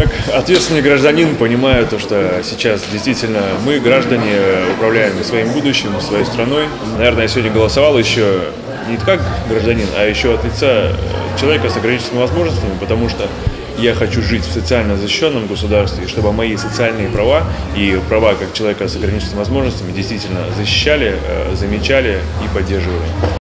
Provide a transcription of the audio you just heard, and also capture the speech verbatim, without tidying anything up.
Как ответственный гражданин понимаю то, что сейчас действительно мы, граждане, управляем своим будущим, своей страной. Наверное, я сегодня голосовал еще не как гражданин, а еще от лица человека с ограниченными возможностями, потому что я хочу жить в социально защищенном государстве, чтобы мои социальные права и права как человека с ограниченными возможностями действительно защищали, замечали и поддерживали.